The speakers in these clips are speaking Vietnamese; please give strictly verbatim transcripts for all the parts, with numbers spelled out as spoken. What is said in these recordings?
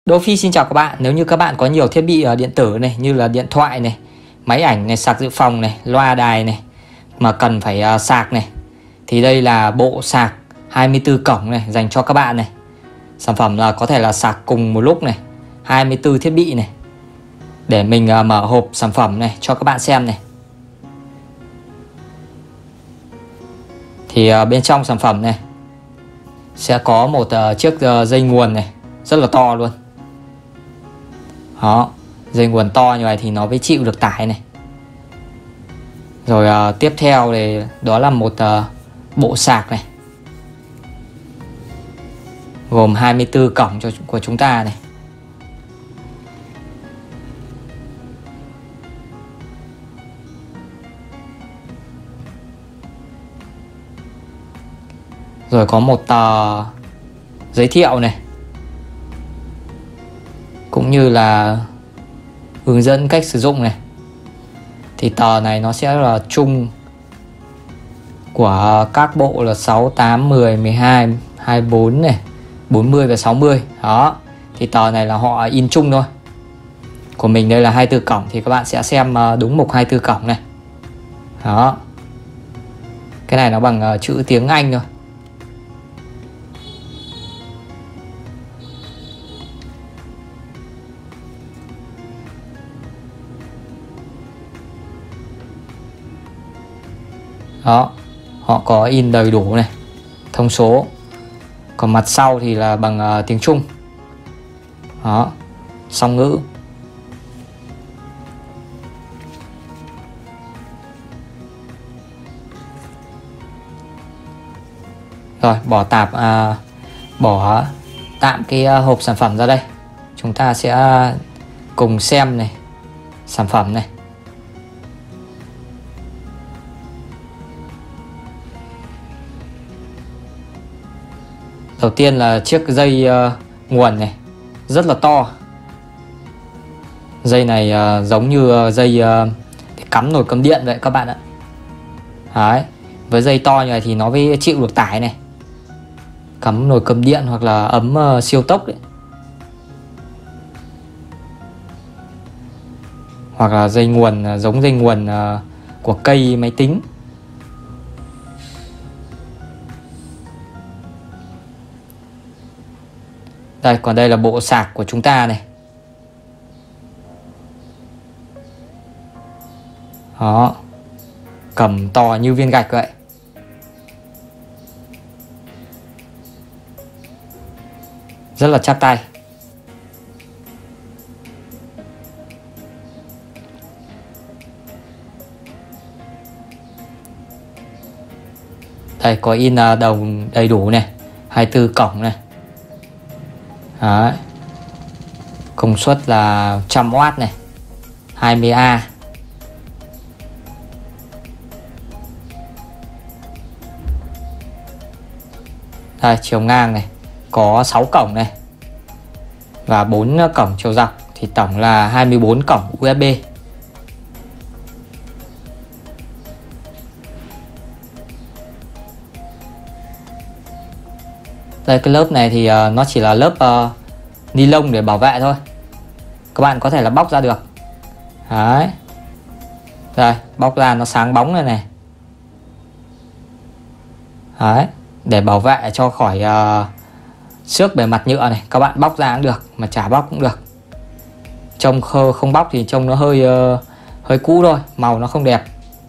Đỗ Phi xin chào các bạn. Nếu như các bạn có nhiều thiết bị uh, điện tử này, như là điện thoại này, máy ảnh này, sạc dự phòng này, loa đài này mà cần phải uh, sạc này, thì đây là bộ sạc hai mươi tư cổng này dành cho các bạn này. Sản phẩm là có thể là sạc cùng một lúc này, hai mươi tư thiết bị này. Để mình uh, mở hộp sản phẩm này cho các bạn xem này. Thì uh, bên trong sản phẩm này sẽ có một uh, chiếc uh, dây nguồn này rất là to luôn. Đó, dây nguồn to như vậy thì nó mới chịu được tải này. Rồi uh, tiếp theo thì đó là một uh, bộ sạc này, gồm hai mươi tư cổng cho, của chúng ta này. Rồi có một tờ giới thiệu này, cũng như là hướng dẫn cách sử dụng này. Thì tờ này nó sẽ là chung của các bộ là sáu, tám, mười, mười hai, hai mươi bốn này, bốn mươi và sáu mươi. Đó, thì tờ này là họ in chung thôi. Của mình đây là hai mươi tư cổng thì các bạn sẽ xem đúng mục hai mươi tư cổng này. Đó, cái này nó bằng chữ tiếng Anh thôi. Đó, họ có in đầy đủ này, thông số. Còn mặt sau thì là bằng uh, tiếng Trung. Đó, song ngữ. Rồi, bỏ tạp uh, bỏ tạm cái uh, hộp sản phẩm ra đây. Chúng ta sẽ cùng xem này sản phẩm này. Đầu tiên là chiếc dây uh, nguồn này rất là to. Dây này uh, giống như uh, dây uh, để cắm nồi cơm điện vậy các bạn ạ. Đấy, với dây to như này thì nó mới chịu được tải này. Cắm nồi cơm điện hoặc là ấm uh, siêu tốc đấy. Hoặc là dây nguồn uh, giống dây nguồn uh, của cây máy tính. Đây, còn đây là bộ sạc của chúng ta này. Đó, cầm to như viên gạch vậy. Rất là chắc tay. Đây, có in đồng đầy đủ này, hai mươi tư cổng này. Đấy. Công suất là một trăm oát này, hai mươi A. Đây, chiều ngang này có sáu cổng này và bốn cổng chiều dọc, thì tổng là hai mươi bốn cổng u ét bê. Đây, cái lớp này thì uh, nó chỉ là lớp uh, ni lông để bảo vệ thôi. Các bạn có thể là bóc ra được. Đấy. Đây, bóc ra nó sáng bóng này này. Đấy, để bảo vệ cho khỏi uh, xước bề mặt nhựa này. Các bạn bóc ra cũng được, mà chả bóc cũng được. Trông không bóc thì trông nó hơi uh, hơi cũ thôi, màu nó không đẹp.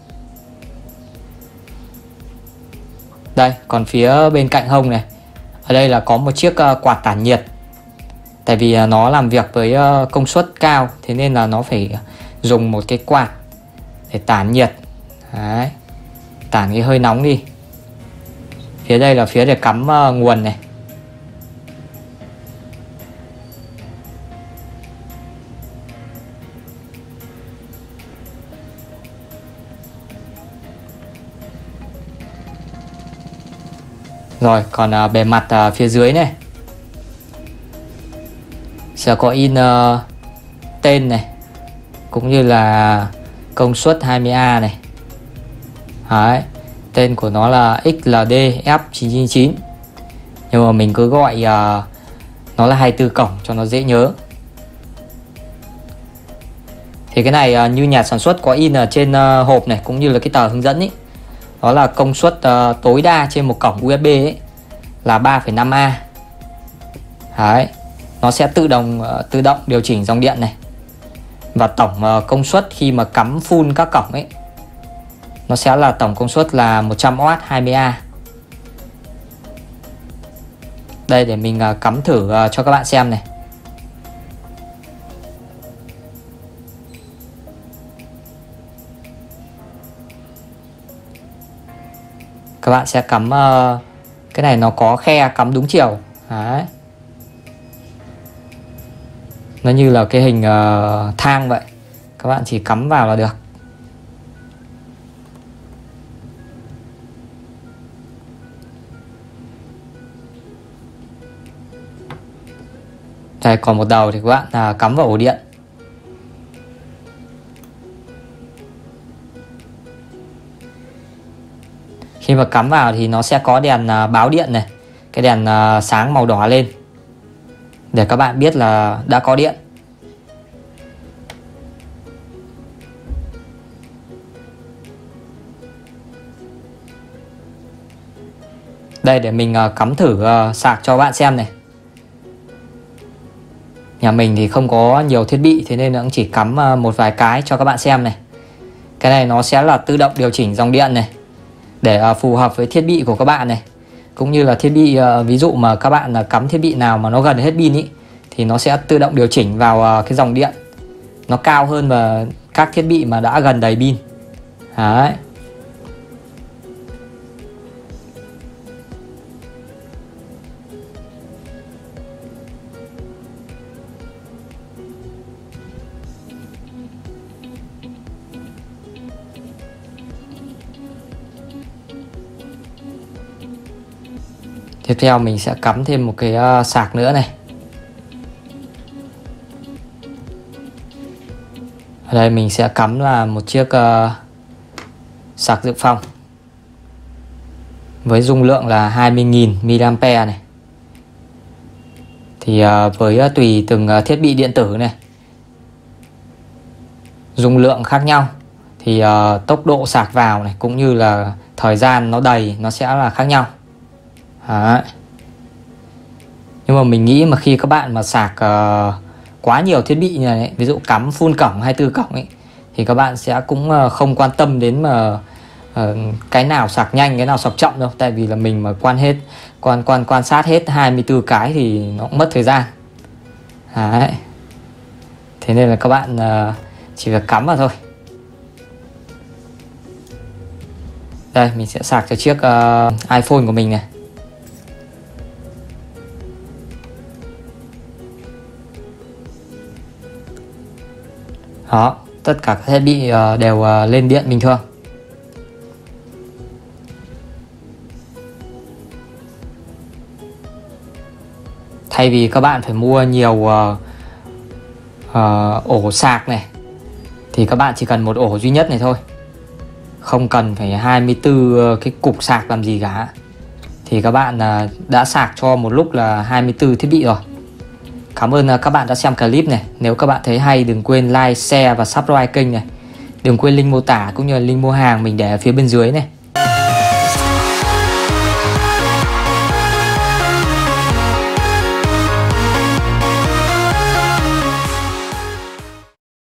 Đây, còn phía bên cạnh hông này, ở đây là có một chiếc uh, quạt tản nhiệt. Tại vì uh, nó làm việc với uh, công suất cao, thế nên là nó phải dùng một cái quạt để tản nhiệt. Đấy, tản cái hơi nóng đi. Phía đây là phía để cắm uh, nguồn này. Rồi, còn uh, bề mặt uh, phía dưới này sẽ có in uh, tên này, cũng như là công suất hai mươi A này. Đấy, tên của nó là ích lờ đê F chín chín chín. Nhưng mà mình cứ gọi uh, Nó là hai mươi tư cổng cho nó dễ nhớ. Thì cái này như nhà sản xuất có in ở trên hộp này cũng như là cái tờ hướng dẫn ấy. Đó là công suất uh, tối đa trên một cổng u ét bê ấy là ba phẩy năm A. Đấy, nó sẽ tự động uh, tự động điều chỉnh dòng điện này. Và tổng uh, công suất khi mà cắm full các cổng ấy, nó sẽ là tổng công suất là một trăm oát hai mươi A. Đây để mình uh, cắm thử uh, cho các bạn xem này. Các bạn sẽ cắm uh, cái này nó có khe cắm đúng chiều. Đấy. Nó như là cái hình uh, thang vậy. Các bạn chỉ cắm vào là được. Đây, còn một đầu thì các bạn uh, cắm vào ổ điện. Khi mà cắm vào thì nó sẽ có đèn uh, báo điện này. Cái đèn uh, sáng màu đỏ lên để các bạn biết là đã có điện. Đây để mình uh, cắm thử uh, sạc cho bạn xem này. Nhà mình thì không có nhiều thiết bị, thế nên nó cũng chỉ cắm uh, một vài cái cho các bạn xem này. Cái này nó sẽ là tự động điều chỉnh dòng điện này để uh, phù hợp với thiết bị của các bạn này. Cũng như là thiết bị uh, ví dụ mà các bạn uh, cắm thiết bị nào mà nó gần hết pin ý, thì nó sẽ tự động điều chỉnh vào uh, cái dòng điện nó cao hơn và các thiết bị mà đã gần đầy pin. Đấy. Tiếp theo mình sẽ cắm thêm một cái uh, sạc nữa này. Ở đây mình sẽ cắm là một chiếc uh, sạc dự phòng với dung lượng là hai mươi nghìn mi-li-am-pe này. Thì uh, với uh, tùy từng uh, thiết bị điện tử này, dung lượng khác nhau thì uh, tốc độ sạc vào này cũng như là thời gian nó đầy nó sẽ là khác nhau. Đấy. Nhưng mà mình nghĩ mà khi các bạn mà sạc uh, quá nhiều thiết bị như này, ví dụ cắm full cổng hai mươi tư cổng ấy, thì các bạn sẽ cũng uh, không quan tâm đến mà uh, cái nào sạc nhanh, cái nào sạc chậm đâu. Tại vì là mình mà quan hết quan quan quan sát hết hai mươi tư cái thì nó cũng mất thời gian. Đấy. Thế nên là các bạn uh, chỉ việc cắm vào thôi. Đây mình sẽ sạc cho chiếc uh, iPhone của mình này. Đó, tất cả các thiết bị đều lên điện bình thường. Thay vì các bạn phải mua nhiều uh, uh, ổ sạc này, thì các bạn chỉ cần một ổ duy nhất này thôi. Không cần phải hai mươi tư cái cục sạc làm gì cả. Thì các bạn uh, đã sạc cho một lúc là hai mươi tư thiết bị rồi. Cảm ơn các bạn đã xem clip này. Nếu các bạn thấy hay đừng quên like, share và subscribe kênh này. Đừng quên link mô tả cũng như là link mua hàng mình để ở phía bên dưới này.